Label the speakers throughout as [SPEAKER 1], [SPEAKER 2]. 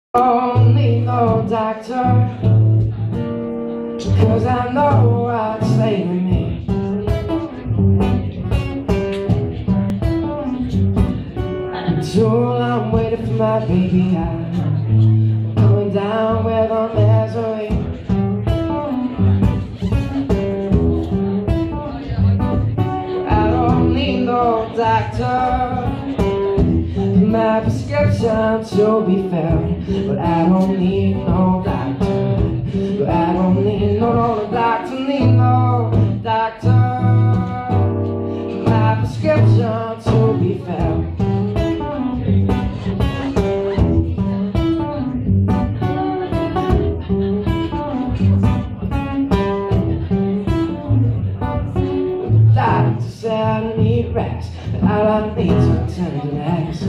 [SPEAKER 1] Don't need no doctor, 'cause I know what's saving me. So I'm waiting for my baby. I'm going down with a misery. I don't need no doctor, my prescription to be filled, but I don't need no doctor. But I don't need no doctor, need no doctor. My prescription to be filled. The doctor said I need rest, but all I need is tenderness.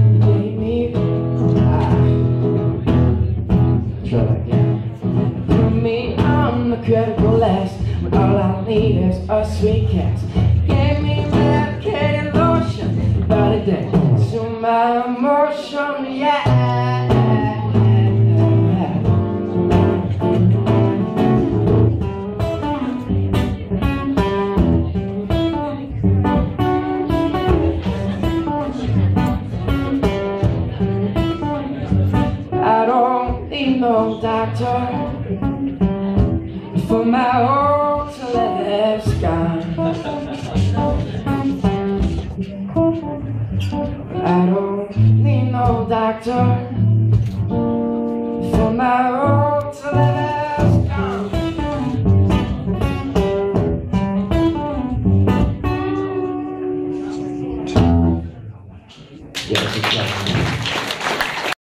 [SPEAKER 1] Critical less, but all I need is a sweet kiss. Gave me medicated lotion, but it didn't consume my emotion, yeah. I don't need no doctor for my old to live sky. I don't need no doctor for my old to live.